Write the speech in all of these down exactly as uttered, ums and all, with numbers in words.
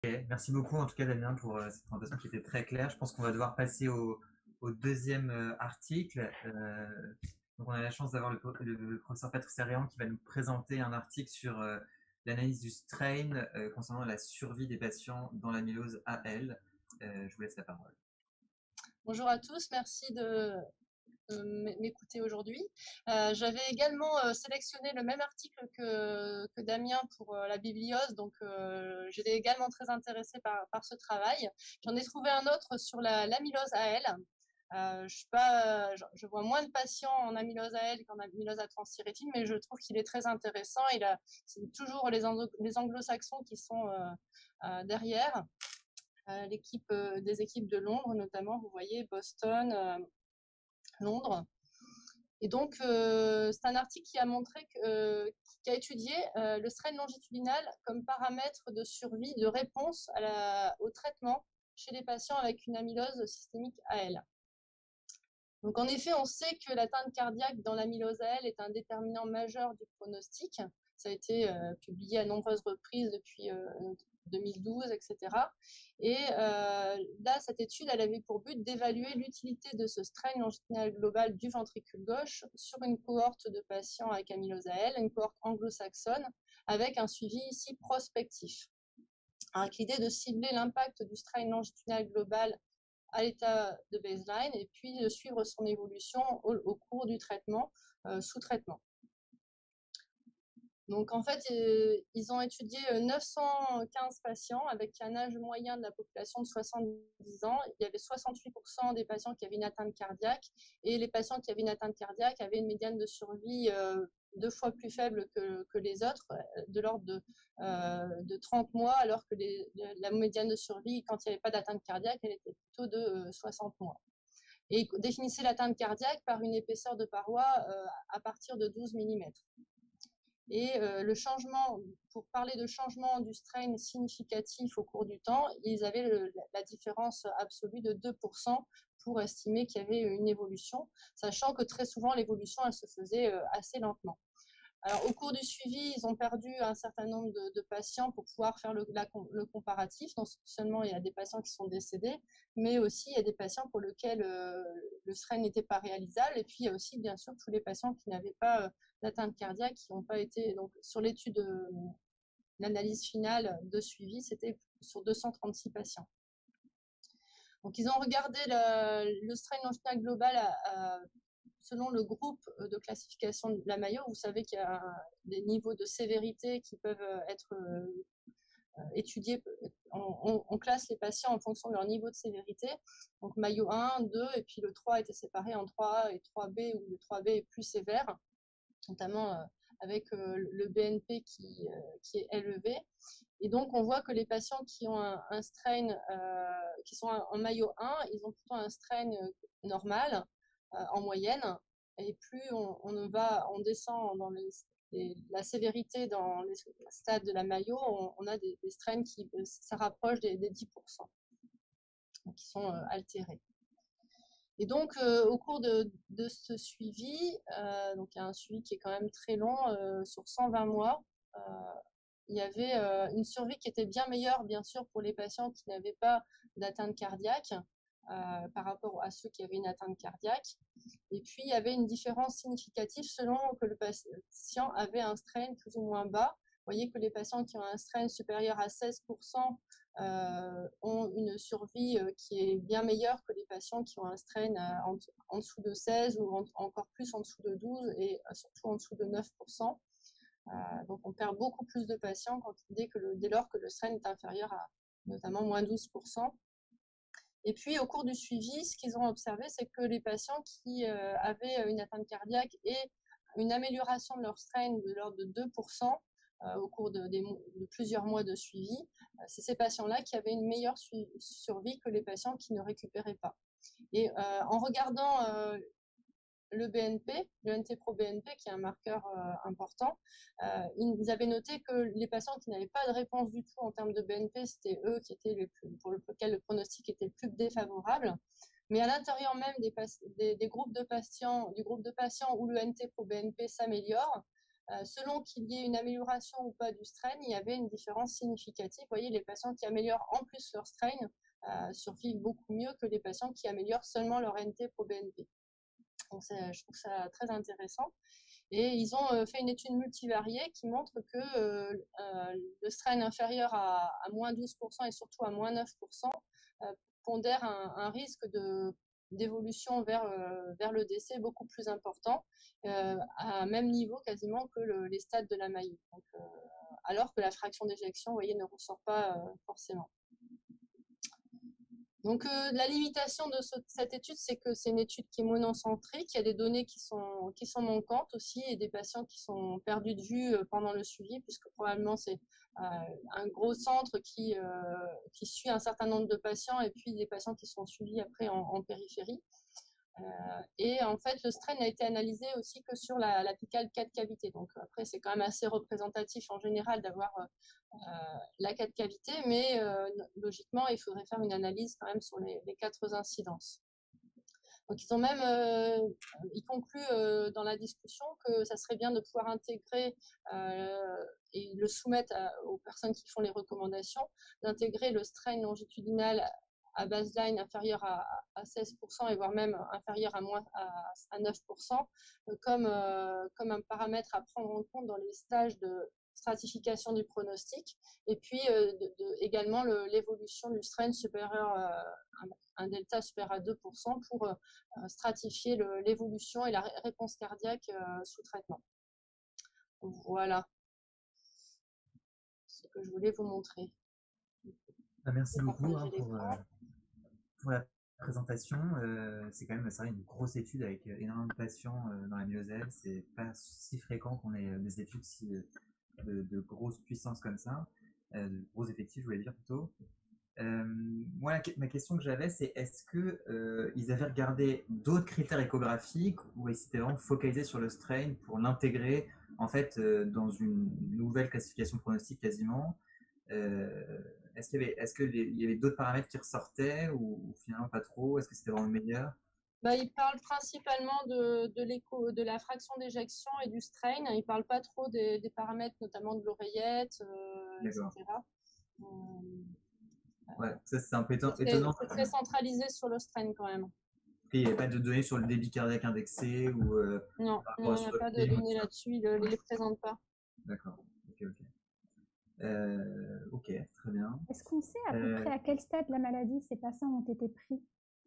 Ok, merci beaucoup en tout cas Damien pour euh, cette présentation qui était très claire. Je pense qu'on va devoir passer au, au deuxième euh, article. Euh, donc on a la chance d'avoir le, le- le professeur Patrice Arian qui va nous présenter un article sur euh, l'analyse du strain euh, concernant la survie des patients dans l'amylose A L. Euh, je vous laisse la parole. Bonjour à tous, merci de euh, m'écouter aujourd'hui. Euh, J'avais également euh, sélectionné le même article que, que Damien pour euh, la bibliose, donc euh, j'étais également très intéressée par, par ce travail. J'en ai trouvé un autre sur la, l'amylose A L. Euh, je, pas, je, je, vois moins de patients en amylose A L qu'en amylose à transthyrétine, mais je trouve qu'il est très intéressant. Il a, c'est toujours les, les anglo-saxons qui sont euh, euh, derrière. Euh, l'équipe, euh, des équipes de Londres, notamment, vous voyez, Boston, euh, Londres. Et donc, euh, c'est un article qui a montré que, euh, qui a étudié euh, le strain longitudinal comme paramètre de survie, de réponse à la, au traitement chez les patients avec une amylose systémique A L. Donc, en effet, on sait que l'atteinte cardiaque dans l'amylose A L est un déterminant majeur du pronostic. Ça a été euh, publié à nombreuses reprises depuis euh, deux mille douze, et cetera. Et euh, là, cette étude, elle avait pour but d'évaluer l'utilité de ce strain longitudinal global du ventricule gauche sur une cohorte de patients avec amylose A L, une cohorte anglo-saxonne, avec un suivi ici prospectif. Avec l'idée de cibler l'impact du strain longitudinal global à l'état de baseline et puis de suivre son évolution au, au cours du traitement, euh, sous traitement. Donc en fait, euh, ils ont étudié neuf cent quinze patients avec un âge moyen de la population de soixante-dix ans. Il y avait soixante-huit pour cent des patients qui avaient une atteinte cardiaque et les patients qui avaient une atteinte cardiaque avaient une médiane de survie euh, deux fois plus faible que, que les autres, de l'ordre de, euh, de trente mois, alors que les, la médiane de survie, quand il n'y avait pas d'atteinte cardiaque, elle était plutôt de euh, soixante mois. Et définissait l'atteinte cardiaque par une épaisseur de paroi euh, à partir de douze millimètres. Et euh, le changement, pour parler de changement du strain significatif au cours du temps, ils avaient le, la différence absolue de deux pour cent pour estimer qu'il y avait une évolution, sachant que très souvent l'évolution elle se faisait euh, assez lentement. Alors, au cours du suivi, ils ont perdu un certain nombre de, de patients pour pouvoir faire le, la, le comparatif. Non seulement il y a des patients qui sont décédés, mais aussi il y a des patients pour lesquels euh, le strain n'était pas réalisable. Et puis, il y a aussi, bien sûr, tous les patients qui n'avaient pas euh, d'atteinte cardiaque, qui n'ont pas été. Donc, sur l'étude, euh, l'analyse finale de suivi, c'était sur deux cent trente-six patients. Donc, ils ont regardé la, le strain longitudinal global à, à selon le groupe de classification de la Mayo. Vous savez qu'il y a des niveaux de sévérité qui peuvent être étudiés. On, on classe les patients en fonction de leur niveau de sévérité. Donc Mayo un, deux, et puis le trois était séparé en trois A et trois B, où le trois B est plus sévère, notamment avec le B N P qui, qui est élevé. Et donc, on voit que les patients qui ont un, un strain, euh, qui sont en Mayo un, ils ont plutôt un strain normal, euh, en moyenne. Et plus on, on va, on descend dans les, les, la sévérité dans les stades de la Mayo, on, on a des, des strains qui ça rapproche des, des dix pour cent, donc qui sont euh, altérés. Et donc, euh, au cours de, de ce suivi, euh, donc il y a un suivi qui est quand même très long, euh, sur cent vingt mois, euh, il y avait euh, une survie qui était bien meilleure, bien sûr, pour les patients qui n'avaient pas d'atteinte cardiaque euh, par rapport à ceux qui avaient une atteinte cardiaque. Et puis, il y avait une différence significative selon que le patient avait un strain plus ou moins bas. Vous voyez que les patients qui ont un strain supérieur à seize pour cent euh, ont une survie euh, qui est bien meilleure que les patients qui ont un strain euh, en, en, dessous de seize ou en, encore plus en dessous de douze et euh, surtout en dessous de neuf pour cent. Euh, donc, on perd beaucoup plus de patients quand, dès, que le, dès lors que le strain est inférieur à notamment moins douze pour cent. Et puis, au cours du suivi, ce qu'ils ont observé, c'est que les patients qui euh, avaient une atteinte cardiaque et une amélioration de leur strain de l'ordre de deux pour cent euh, au cours de, des, de plusieurs mois de suivi, euh, c'est ces patients-là qui avaient une meilleure survie que les patients qui ne récupéraient pas. Et euh, en regardant euh, le B N P, le N T-pro B N P, qui est un marqueur euh, important, euh, ils avaient noté que les patients qui n'avaient pas de réponse du tout en termes de B N P, c'était eux qui étaient les plus, pour lesquels le pronostic était le plus défavorable. Mais à l'intérieur même des, des, des, groupes de patients, du groupe de patients où le N T-pro B N P s'améliore, euh, selon qu'il y ait une amélioration ou pas du strain, il y avait une différence significative. Vous voyez, les patients qui améliorent en plus leur strain euh, survivent beaucoup mieux que les patients qui améliorent seulement leur N T-proBNP. Donc, je trouve ça très intéressant. Et ils ont fait une étude multivariée qui montre que euh, euh, le strain inférieur à, à moins douze pour cent et surtout à moins neuf pour cent euh, pondère un, un risque de, d'évolution vers, euh, vers le décès beaucoup plus important, euh, à un même niveau quasiment que le, les stades de la maille. Donc, euh, alors que la fraction d'éjection, vous voyez, ne ressort pas euh, forcément. Donc, euh, la limitation de ce, cette étude, c'est que c'est une étude qui est monocentrique. Il y a des données qui sont, qui sont manquantes aussi et des patients qui sont perdus de vue pendant le suivi, puisque probablement c'est euh, un gros centre qui, euh, qui suit un certain nombre de patients et puis des patients qui sont suivis après en, en périphérie. Euh, et en fait, le strain a été analysé aussi que sur la, l'apicale quatre cavités. Donc après, c'est quand même assez représentatif en général d'avoir euh, la quatre cavités, mais euh, logiquement, il faudrait faire une analyse quand même sur les, les quatre incidences. Donc ils ont même, euh, ils concluent euh, dans la discussion que ça serait bien de pouvoir intégrer euh, et le soumettre à, aux personnes qui font les recommandations, d'intégrer le strain longitudinal à baseline inférieur à, à seize pour cent et voire même inférieur à, moins, à, à neuf pour cent comme, euh, comme un paramètre à prendre en compte dans les stages de stratification du pronostic et puis euh, de, de, également le, l'évolution du strain supérieur euh, un, un delta supérieur à deux pour cent pour euh, stratifier le, l'évolution et la réponse cardiaque euh, sous traitement. Voilà ce que je voulais vous montrer. Merci beaucoup hein, pour, euh, pour la présentation. Euh, c'est quand même c'est vrai, une grosse étude avec énormément de patients euh, dans la myosèle. C'est pas si fréquent qu'on ait des études si, de, de grosse puissance comme ça, euh, de gros effectifs, je voulais dire plutôt. Euh, moi, la, ma question que j'avais, c'est est-ce que euh, ils avaient regardé d'autres critères échographiques ou ils s'étaient vraiment focalisés sur le strain pour l'intégrer en fait euh, dans une nouvelle classification pronostique quasiment. Euh, est-ce qu'il y avait, est-ce que les, il y avait d'autres paramètres qui ressortaient ou, ou finalement pas trop? Est-ce que c'était vraiment le meilleur? Bah, il parle principalement de, de, l'écho, de la fraction d'éjection et du strain. Il ne parle pas trop des, des paramètres, notamment de l'oreillette, euh, et cetera. Euh, ouais, ça c'est un peu éton- c'est, étonnant. C'est très centralisé sur le strain quand même. Et il n'y a pas de données sur le débit cardiaque indexé ou euh, non, non, il n'y a pas de données là-dessus, il ne les présente pas. D'accord, ok, ok. Euh, ok, très bien. Est-ce qu'on sait à peu euh... près à quel stade de la maladie ces patients ont été pris?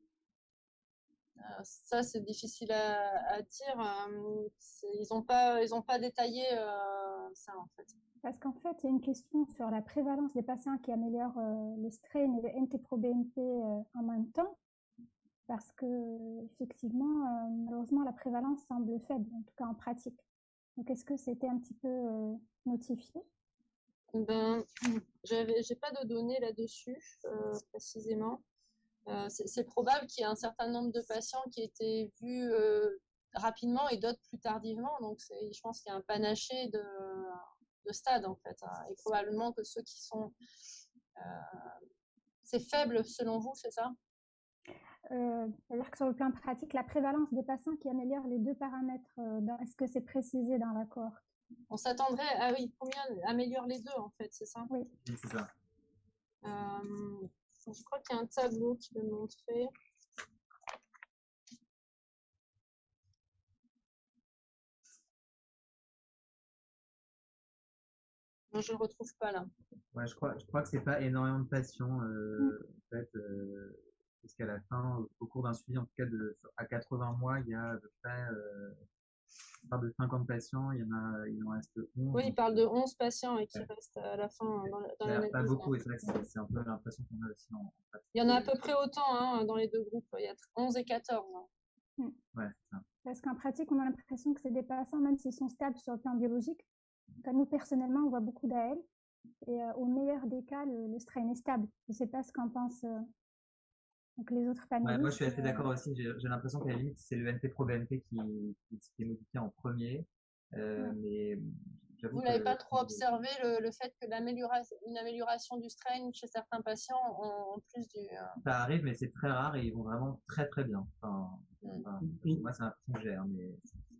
euh, Ça, c'est difficile à, à dire. Euh, ils n'ont pas, ils ont pas détaillé euh, ça, en fait. Parce qu'en fait, il y a une question sur la prévalence des patients qui améliorent euh, le strain et le N T-proBNP euh, en même temps. Parce que, effectivement, euh, malheureusement, la prévalence semble faible, en tout cas en pratique. Donc, est-ce que c'était un petit peu euh, notifié? Ben, j'avais, j'ai pas de données là-dessus, euh, précisément. Euh, c'est, c'est probable qu'il y ait un certain nombre de patients qui aient été vus euh, rapidement et d'autres plus tardivement. Donc, c'est, je pense qu'il y a un panaché de, de stades, en fait. Hein, et probablement que ceux qui sont... Euh, c'est faible, selon vous, c'est ça? Euh, c'est-à-dire que sur le plan pratique, la prévalence des patients qui améliorent les deux paramètres, euh, dans, est-ce que c'est précisé dans la cohorte? On s'attendrait à, ah oui, combien améliore les deux, en fait, c'est ça? Oui. Oui, c'est ça. Euh, je crois qu'il y a un tableau qui le montrer. Non, je ne le retrouve pas là. Ouais, je crois, je crois que c'est pas énormément de patients, euh, mm. en fait, euh, parce qu'à la fin, au cours d'un suivi, en tout cas de, à quatre-vingts mois, il y a à peu près, euh, on parle de cinquante patients, il y en a, il en reste onze. Oui, il parle de onze patients et qui ouais. restent à la fin dans, dans l'analyse. Pas beaucoup, et c'est vrai que c'est un peu l'impression qu'on a aussi en, en pratique. Il y en a à peu près autant hein, dans les deux groupes, il y a onze et quatorze. Hein. Mm. Ouais, c'est ça. Parce qu'en pratique, on a l'impression que c'est des patients, même s'ils sont stables sur le plan biologique, quand nous, personnellement, on voit beaucoup d'A L, et euh, au meilleur des cas, le, le strain est stable. Je ne sais pas ce qu'en pensent euh, donc les autres panélistes. Ouais, moi, je suis assez euh... d'accord aussi. J'ai, j'ai l'impression qu'à la limite, c'est le N T-proBNP qui, qui, qui est modifié en premier. Euh, ouais. Mais vous n'avez pas trop observé le, le fait que l'amélioration, une amélioration du strain chez certains patients en, en plus du... Euh... Ça arrive, mais c'est très rare et ils vont vraiment très très bien. Enfin, mm. enfin, mm. Moi, c'est l'impression que j'ai. Hein, mais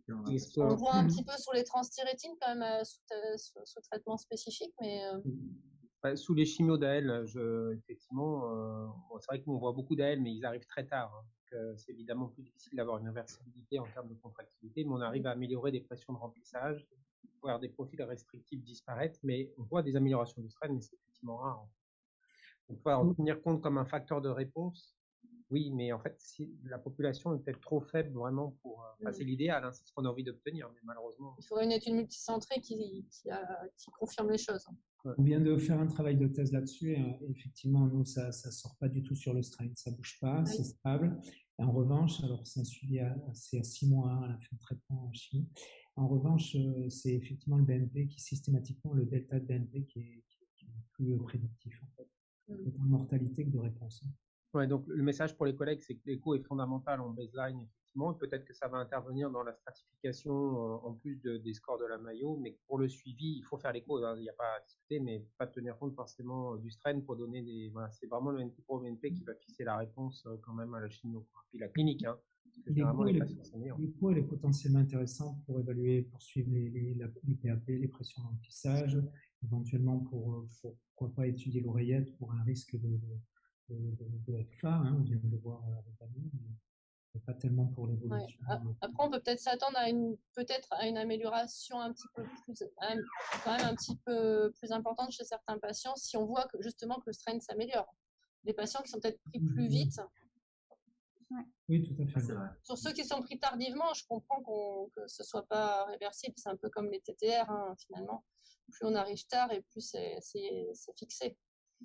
compliqué. On, Et ce- On le voit un petit peu sur les transthyrétines quand même euh, sous, euh, sous, sous traitement spécifique, mais euh, Bah, sous les chimios d'A L, je, effectivement, euh, bon, c'est vrai qu'on voit beaucoup d'A L, mais ils arrivent très tard. Hein. Donc, euh, c'est évidemment plus difficile d'avoir une inversibilité en termes de contractilité, mais on arrive à améliorer des pressions de remplissage, voir des profils restrictifs disparaître, mais on voit des améliorations du strain, mais c'est effectivement rare. Hein. On peut en tenir compte comme un facteur de réponse. Oui, mais en fait, si la population est peut-être trop faible vraiment pour. Euh, enfin, Mm. c'est l'idéal, hein, c'est ce qu'on a envie d'obtenir, mais malheureusement. il faudrait une étude multicentrée qui, qui, a- qui confirme les choses. On vient de faire un travail de thèse là-dessus et euh, effectivement, nous, ça ne sort pas du tout sur le strain, ça ne bouge pas, Oui. c'est stable. Et en revanche, alors c'est un suivi à, c'est à six mois hein, à la fin de traitement en chimie. En revanche, euh, c'est effectivement le B N P qui systématiquement, le delta de B N P qui est, qui, qui est plus prédictif en fait, Mm. autant de mortalité que de réponse. Hein. Ouais, donc le message pour les collègues, c'est que l'écho est fondamental en baseline, effectivement. Peut-être que ça va intervenir dans la stratification euh, en plus de, des scores de la Mayo, mais pour le suivi, il faut faire l'écho. Il n'y a pas à discuter, mais pas tenir compte forcément du strain pour donner des. Voilà, c'est vraiment le N T pro B N P qui va fixer la réponse euh, quand même à la chimio. Puis la clinique, hein, parce que généralement les patients sont meilleurs. L'écho, elle est potentiellement intéressante pour évaluer, pour suivre les, les, la, les P A P, les pressions de remplissage, éventuellement pour, pour pourquoi pas étudier l'oreillette pour un risque de, de de, de, de F A, hein, on vient de le voir avec Amir, mais pas tellement pour l'évolution. Ouais. Après, on peut peut-être s'attendre à une, peut-être à une amélioration un petit peu plus, un, quand même un petit peu plus importante chez certains patients si on voit que justement que le strain s'améliore. Des patients qui sont peut-être pris plus vite. Ouais. Oui, tout à fait. C'est vrai. Sur ceux qui sont pris tardivement, je comprends qu'on, que ce soit pas réversible. C'est un peu comme les T T R, hein, finalement. Plus on arrive tard et plus c'est, c'est, c'est fixé.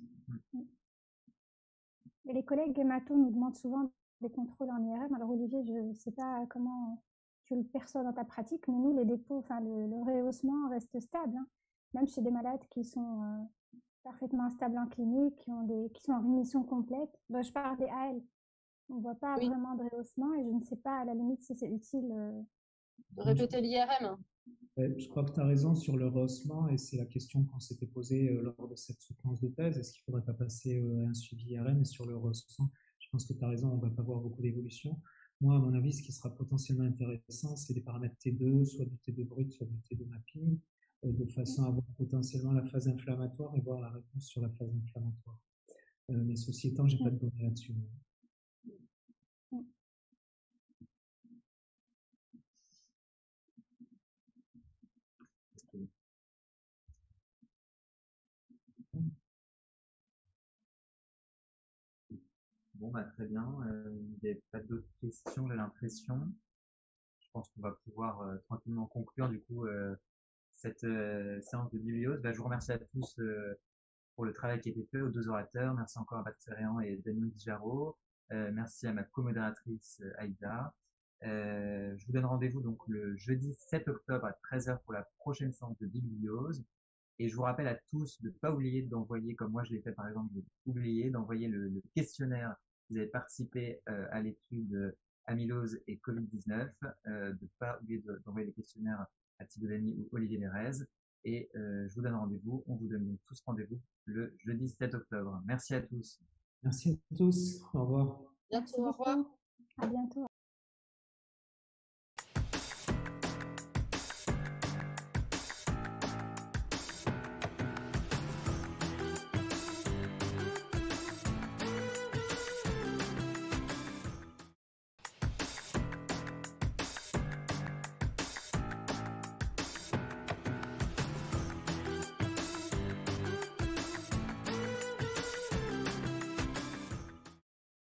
Et les collègues hémato nous demandent souvent des contrôles en I R M. Alors Olivier, je ne sais pas comment tu le perçois dans ta pratique, mais nous, les dépôts, enfin le, le rehaussement reste stable, hein. Même chez des malades qui sont euh, parfaitement stables en clinique, qui, ont des, qui sont en rémission complète. Ben, je parle des A L. On ne voit pas oui. vraiment de rehaussement et je ne sais pas à la limite si c'est utile euh... de répéter l'I R M. Je crois que tu as raison sur le rehaussement et c'est la question qu'on s'était posée euh, lors de cette soutenance de thèse. Est-ce qu'il ne faudrait pas passer euh, un suivi I R M et sur le rehaussement? Je pense que tu as raison, on ne va pas voir beaucoup d'évolution. Moi, à mon avis, ce qui sera potentiellement intéressant, c'est des paramètres T deux, soit du T deux brut, soit du T deux mapping, euh, de façon à voir potentiellement la phase inflammatoire et voir la réponse sur la phase inflammatoire. Euh, mais ceci étant, je n'ai pas de données là-dessus. Bon, bah, très bien. Euh, il n'y a pas d'autres questions, j'ai l'impression. Je pense qu'on va pouvoir euh, tranquillement conclure du coup euh, cette euh, séance de bibliose. Bah, je vous remercie à tous euh, pour le travail qui a été fait, aux deux orateurs. Merci encore à Bastien et Daniel Dijaro. Euh, merci à ma co-modératrice euh, Aïda. Euh, je vous donne rendez-vous donc le jeudi sept octobre à treize heures pour la prochaine séance de bibliose. Et je vous rappelle à tous de ne pas oublier d'envoyer, comme moi je l'ai fait par exemple, de oublier d'envoyer le, le questionnaire. Vous avez participé euh, à l'étude euh, amylose et covid dix-neuf, euh, de ne pas oublier d'envoyer les questionnaires à Thibaut Dany ou Olivier Lérez. Et euh, je vous donne rendez-vous, on vous donne donc tous rendez-vous le jeudi sept octobre. Merci à tous. Merci à tous, au revoir. Bientôt, au revoir. À bientôt.